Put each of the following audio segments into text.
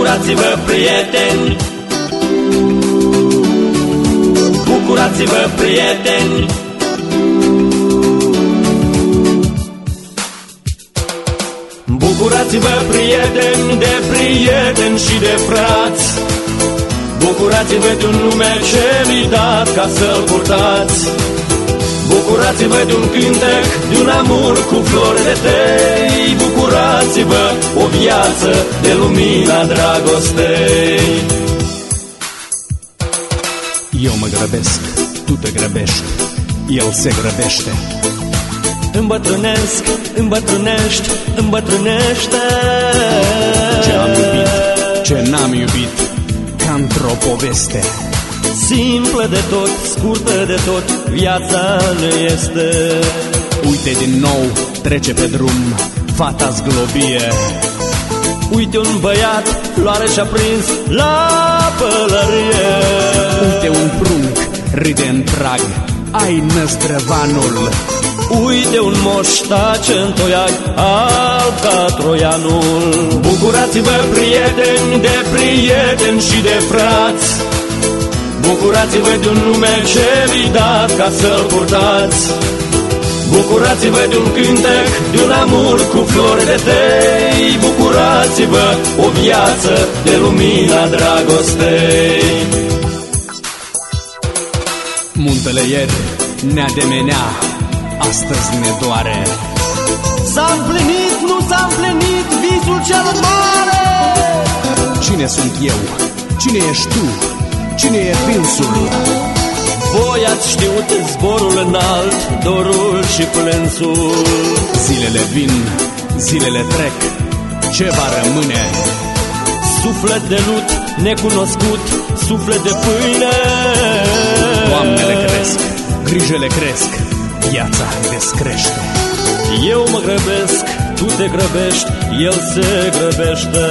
Bucurați-vă, prieteni! Bucurați-vă, prieteni! Bucurați-vă, prieteni, de prieteni și de frați! Bucurați-vă de un nume ce vi-a dat ca să-l purtați! Bucurați-vă de un cântec, de un amor cu flori de tei! Bucurați-vă, o viață de lumina dragostei! Eu mă grăbesc, tu te grăbești, el se grăbește. Îmbătrânesc, îmbătrânești, îmbătrânește. Ce am iubit, ce n-am iubit, ca într-o poveste. Simplă de tot, scurtă de tot, viața nu este. Uite din nou, trece pe drum, fata zglobie. Uite un băiat, floare și-a prins la pălărie. Uite un prunc, ride în prag, ai năzdrăvanul. Uite un moș tace în toiag, alb ca troianul. Bucurați-vă, prieteni, de prieteni și de frați! Bucurați-vă de un nume ce vi-a dat ca să-l purtați! Bucurați-vă de un cântec, de un amor cu flori de tei! Bucurați-vă, o viață de lumina dragostei! Muntele ieri ne ademenea, astăzi ne doare. S-a împlinit, nu s-a împlinit visul cel mare! Cine sunt eu? Cine ești tu? Cine e vinsul? Voi ați știut zborul înalt, dorul și plânsul. Zilele vin, zilele trec, ce va rămâne? Suflet de lut necunoscut, suflet de pâine. Doamnele cresc, grijele cresc, viața descrește. Eu mă grăbesc, tu te grăbești, el se grăbește.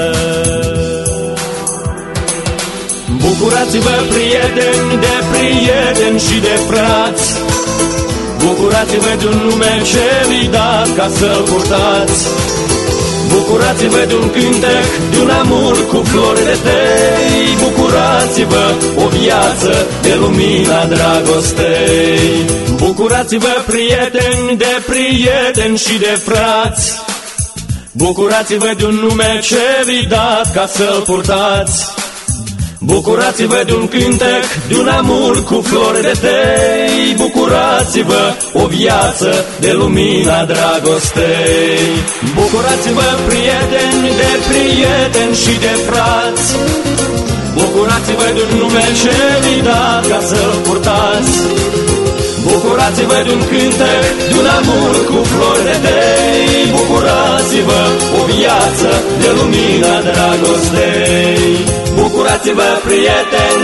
Bucurați-vă, prieteni, de prieteni și de frați! Bucurați-vă de un nume ce vi-a dat ca să-l purtați! Bucurați-vă de un cântec, de un amor cu flori de tei! Bucurați-vă, o viață de lumina dragostei! Bucurați-vă, prieteni, de prieteni și de frați! Bucurați-vă de un nume ce vi-a dat ca să-l purtați! Bucurați-vă de un cântec, de un amor cu flori de tei! Bucurați-vă, o viață de lumina dragostei! Bucurați-vă, prieteni, de prieteni și de frați! Bucurați-vă de un nume ce vi-a dat ca să-l purtați! Bucurați-vă de un cântec, de un amor cu flori de tei! Bucurați-vă, o viață de lumina dragostei! Bucurați-vă, prieteni!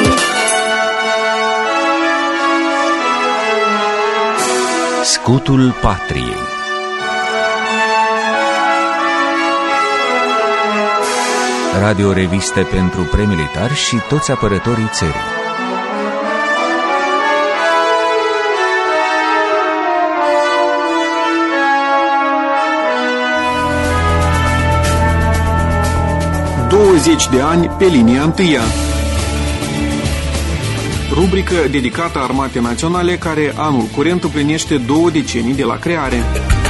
Scutul Patriei. Radio-reviste pentru premilitari și toți apărătorii țării. De ani pe linia întâia. Rubrică dedicată Armatei Naționale, care anul curent împlinește 2 decenii de la creare.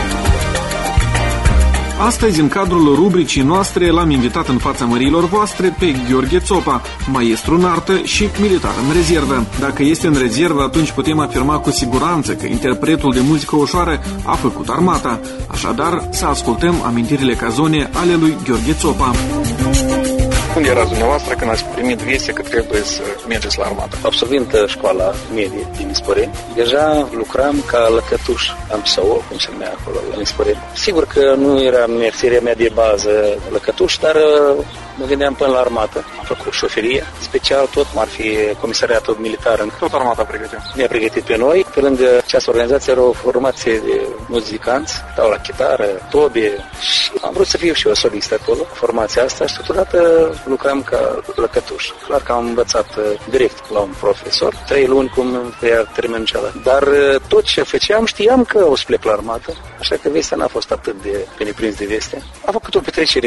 Astăzi, în cadrul rubricii noastre, l-am invitat în fața măriilor voastre pe Gheorghe Țopa, maestru în artă și militar în rezervă. Dacă este în rezervă, atunci putem afirma cu siguranță că interpretul de muzică ușoară a făcut armata. Așadar, să ascultăm amintirile cazone ale lui Gheorghe Țopa. Când erați dumneavoastră când ați primit vestea că trebuie să mergeți la armată? Absolvind școala medie din Nisporeni, deja lucram ca lăcătuș, am PSO, cum se numea acolo la Nisporeni. Sigur că nu era meseria mea de bază lăcătuș, dar mă gândeam până la armată. Am făcut șoferie, special tot, cum ar fi comisariatul militar. Tot armata pregătit. Ne-a pregătit pe noi. Pe lângă această organizație era o formație de muzicanți, dau la chitară, tobe și am vrut să fiu și eu solist acolo, formația asta și totodată lucram ca lăcătuș. Clar că am învățat direct la un profesor, 3 luni cum ia termenul cealaltă. Dar tot ce făceam știam că o să plec la armată, așa că vestea n-a fost atât de neprins de veste. Am făcut o petrecere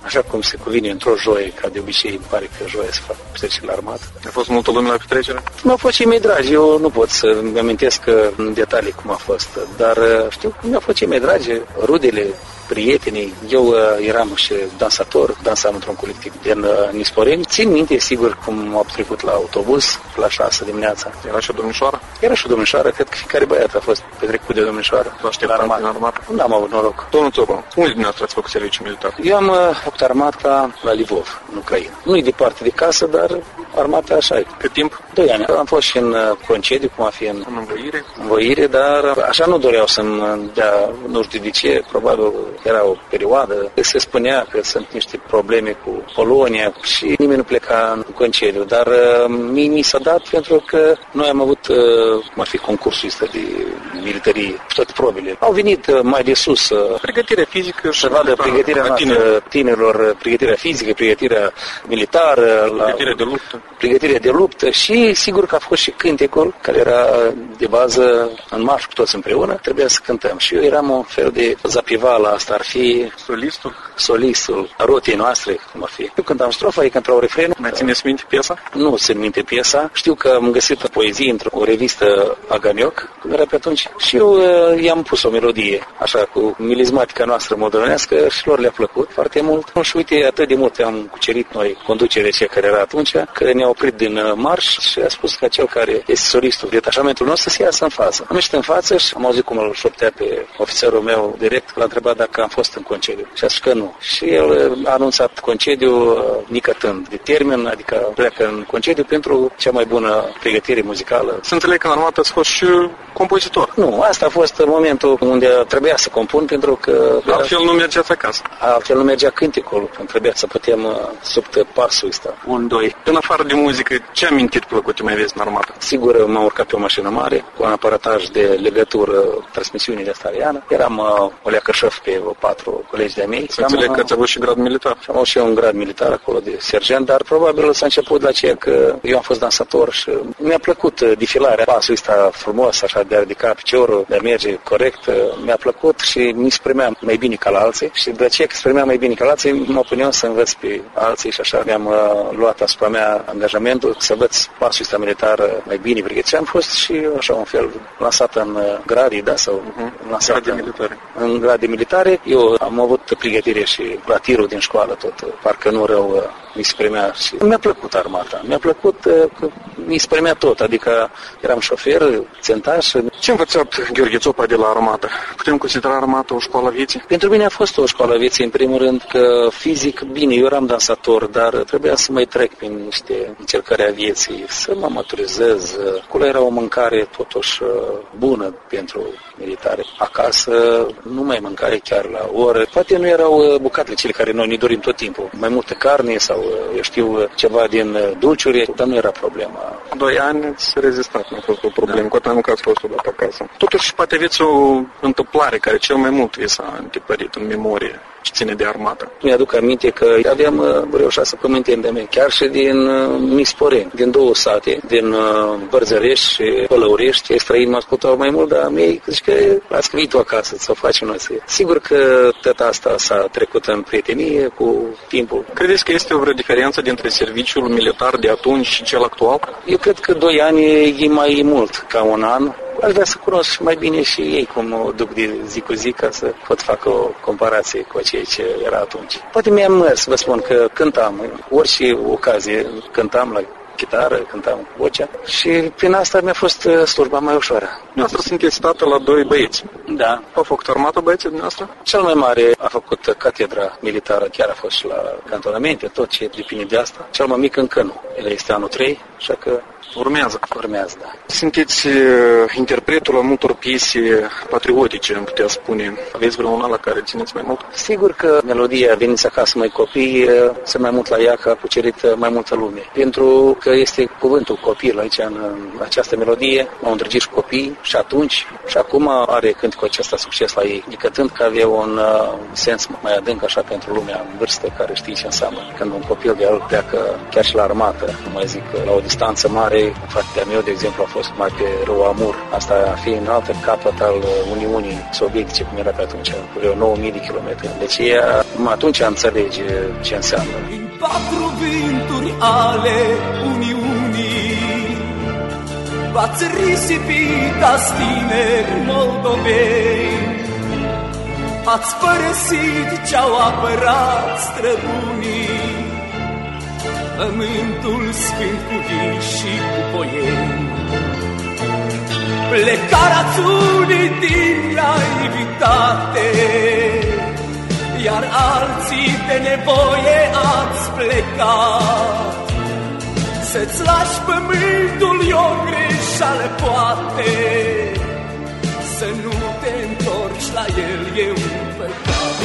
așa cum se cuvine într-o joie, ca de obicei, îmi pare că joia se fac petreceri la armată. A fost multă lume la petrecere? Mi-au fost cei mai dragi, eu nu pot să-mi amintesc în detalii cum a fost, dar știu că mi-au fost cei mai dragi, rudele, prietenii. Eu eram și dansator, dansam într-un colectiv din Nisporeni. Țin minte, sigur, cum am trecut la autobuz la 6 dimineața. Era și o domnișoară? Era și o domnișoară, cred că fiecare băiat a fost petrecut de domnișoară. Vă așteptat în armată? Nu am avut noroc. Domnul Țopa, unde dumneavoastră ați făcut serviciu militar? Eu am făcut armata la Lvov, în Ucraina. Nu-i departe de casă, dar armata așa e. Cât timp? 2 ani. Am fost și în concediu, cum a fi în învoire, dar așa nu doreau să-mi dea, nu știu de ce, probabil era o perioadă. Se spunea că sunt niște probleme cu Polonia și nimeni nu pleca în concediu, dar mie mi s-a dat pentru că noi am avut, cum ar fi concursul ăsta de militarie, toate probele. Au venit mai de sus pregătirea fizică și să vadă pregătirea tinerilor, pregătirea fizică, pregătirea militară, pregătirea de luptă și sigur că a fost și cântecul care era de bază în marș cu toți împreună, trebuia să cântăm și eu eram un fel de zapivala, asta ar fi solistul rotei noastre, cum ar fi. Eu cântam strofa, ei cântau refrenul. Mai țineți minte piesa? Nu țin minte piesa. Știu că am găsit o poezie într-o revistă Aganioc, cum era pe atunci, și eu i-am pus o melodie, așa, cu milizmatica noastră moldovenească și lor le-a plăcut foarte mult. Și uite, atât de mult am cucerit noi conducerea cea care era atunci, că ne-a oprit din marș și a spus că cel care este solistul detașamentul nostru să iasă în față. Am ieșit în față și am auzit cum îl șoptea pe ofițerul meu direct, l-a întrebat dacă am fost în concediu. Și a spus că nu. Și el a anunțat concediu nicătând de termen, adică pleacă în concediu pentru cea mai bună pregătire muzicală. Să înțeleg că în armată ați fost și compozitor. Nu, asta a fost momentul unde trebuia să compun pentru că... Altfel nu mergeați acasă. Altfel nu mergea cântecul, trebuia să putem subtă pasul ăsta. 1-2. În afară de muzică, ce amintiri plăcute mai aveți în armată? Sigur, m-am urcat pe o mașină mare, cu un aparataj de legătură, transmisiune de asta ariană. Eram o leacă șef pe 4 colegi de-a mei. Să înțeleg că ați avut și grad militar. Am avut și eu un grad militar acolo de sergent, dar probabil s-a început de aceea că eu am fost dansator și mi-a plăcut defilarea. Pasul ăsta frumos, așa, de a ridica piciorul, de a merge corect, mi-a plăcut și mi se primea mai bine ca la alții. Și de aceea că se primea mai bine ca la alții, mă puneam să învăț pe alții și așa mi-am luat asupra mea angajamentul să învăț pasul ăsta militar mai bine pregătit. Și am fost și așa un fel lansat în gradii, da, sau lansat în grade militare. Eu am avut pregătire și la tirul din școală tot, parcă nu rău mi se primea și mi-a plăcut armata. Mi-a plăcut că mi se primea tot, adică eram șofer, țintaș. Ce a învățat Gheorghe Țopa de la armată? Putem considera armata o școală a vieții? Pentru mine a fost o școală a vieții, în primul rând, că fizic, bine, eu eram dansator, dar trebuia să mai trec prin niște încercări a vieții, să mă maturizez. Acolo era o mâncare totuși bună pentru militare. Acasă nu mai mâncare chiar la oră. Poate nu erau bucatele cele care noi ne dorim tot timpul. Mai multă carne sau, eu știu, ceva din dulciuri, dar nu era problema. 2 ani ați rezistat, nu a fost o problemă, da. Cu atât nu că ați fost odată acasă. Totuși, poate aveți o întâmplare care cel mai mult vi s-a întipărit în memorie ce ține de armată. Mi-aduc aminte că aveam vreo 6 pământeni de mei, chiar și din Nisporeni, din 2 sate, din Bărzărești și Pălăurești. Străini mă ascultau mai mult, dar mei zic că ați venit tu acasă să o facem noi. Sigur că tot asta s-a trecut în prietenie cu timpul. Credeți că este o vreo diferență dintre serviciul militar de atunci și cel actual? Eu cred că 2 ani e mai mult ca 1 an. Aș vrea să cunosc mai bine și ei cum o duc de zi cu zi ca să pot fac o comparație cu ceea ce era atunci. Poate mi-am mers, vă spun că cântam, orice ocazie cântam la chitară, cântam cu vocea și prin asta mi-a fost slujba mai ușoară. Dumneavoastră sunteți tată la 2 băieți. Da. Au făcut armată băieții dumneavoastră? Cel mai mare a făcut catedra militară, chiar a fost și la cantonamente, tot ce depinde de asta. Cel mai mic încă nu. El este anul 3, așa că urmează, da. Sunteți interpretul la multor piese patriotice, am putea spune. Aveți vreuna la care țineți mai mult? Sigur că melodia Veniți acasă, mai copii, sunt mai mult la ea, că a cucerit mai multă lume. Pentru că este cuvântul copil aici, în această melodie, m-au îndrăgit și copii și atunci și acum are cântecul acesta succes la ei, decâtând că avea un sens mai adânc așa pentru lumea în vârstă care știe ce înseamnă. Când un copil de el pleacă chiar și la armată, nu mai zic la o distanță mare. Fratele meu, de exemplu, a fost mai pe râul Amur, asta fiind în altă capăt al Uniunii Sovietice, cum era pe atunci, cu vreo 9000 de kilometri. Deci atunci înțelege ce înseamnă. Din patru vânturi ale Uniunii v-ați risipit azi tineri moldoveni, ați părăsit ce-au apărat străbunii, pământul sfânt cu vii și cu poieni. Plecarați unii din naivitate, iar alții de nevoie ați plecat. Să-ți lași pământul e o greșeală, poate, să nu te întorci la el e un păcat.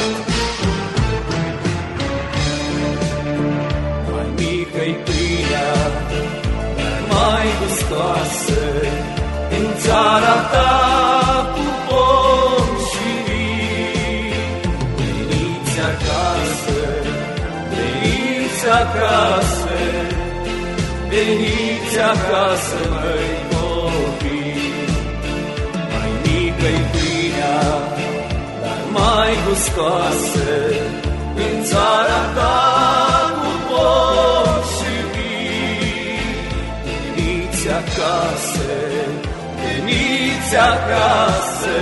Mai mică-i pâinea, dar mai gustoasă, în țara ta cu pom și vii. Veniți acasă, veniți acasă, veniți acasă, măi copii. Mai mică-i pâinea, dar mai gustoasă, în țara ta cu pom și vii. Veniți acasă, veniți acasă,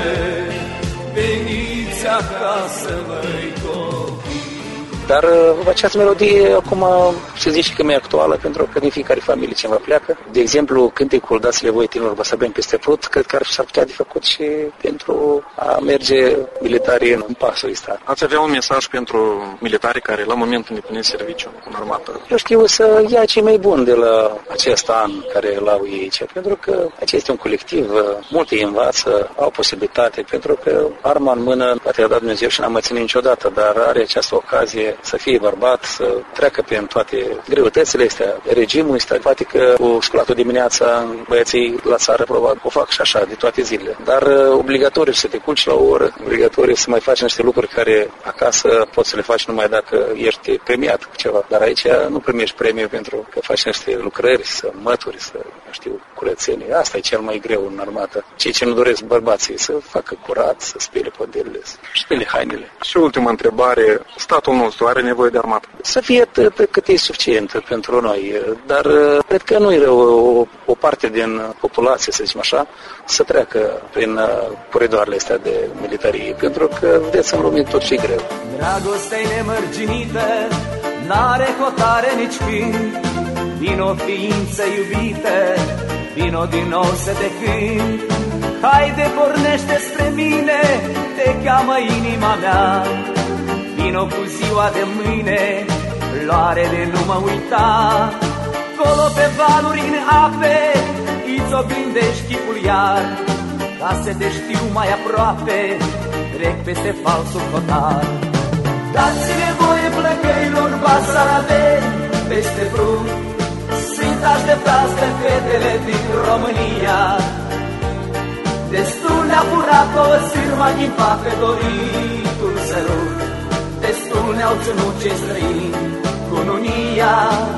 veniți acasă, măi copii. Dar această melodie acum se zice că e actuală, pentru că din fiecare familie cineva pleacă. De exemplu, cântecul Dați-le voi tinerilor Băsăbeni peste Prut, cred că s-ar putea de făcut și pentru a merge militarii în pasul ăsta. Ați avea un mesaj pentru militarii care la momentul îndeplinesc serviciu în armată? Eu știu să ia cei mai buni de la acest an care l-au ei aici, pentru că acesta este un colectiv, multe îi învață, au posibilitate, pentru că arma în mână, poate i-a dat Dumnezeu și n-am mai ținut niciodată, dar are această ocazie să fie bărbat, să treacă prin toate greutățile astea, regimul ăsta. Poate că cu sculatul dimineața băieții la țară probabil o fac și așa de toate zilele. Dar obligatoriu să te culci la o oră, obligatoriu să mai faci niște lucruri care acasă poți să le faci numai dacă ești premiat cu ceva. Dar aici nu primești premiu pentru că faci niște lucrări, să mături, să, nu știu, curățenie. Asta e cel mai greu în armată. Cei ce nu doresc bărbații să facă curat, să spele podelele, să spele hainele. Și ultima întrebare, statul nostru are nevoie de armată? Să fie atât cât e suficient pentru noi, dar cred că nu e o parte din populație, să zicem așa, să treacă prin coridoarele astea de militarie, pentru că, vedeți, în lume tot ce e greu. Dragostea-i nemărginită, n-are hotare nici când, vino ființă iubită, vino din nou să te cânt. Haide, pornește spre mine, te cheamă inima mea, vino cu ziua de mâine, floare de nu mă uita. Colo pe valuri în ape, îți oglindești chipul iar, ca să te știu mai aproape, trec peste falsul hotar. Dați-le voie plăcăilor basaradeni peste Prut, sunt așteptați de fetele din România. Destul ne-a furat o sârma din pe doritul sărut, destul ne-au ținut cei străini cu nunia.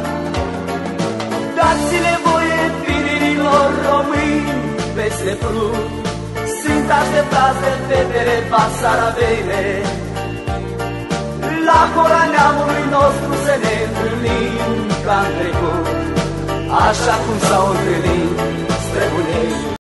Dați-le voie tinerilor români peste Prut, sunt așteptați de fetele basaradene. La cora neamului nostru să ne întâlnim ca în trecut, așa cum s-au întâlnit străbunei.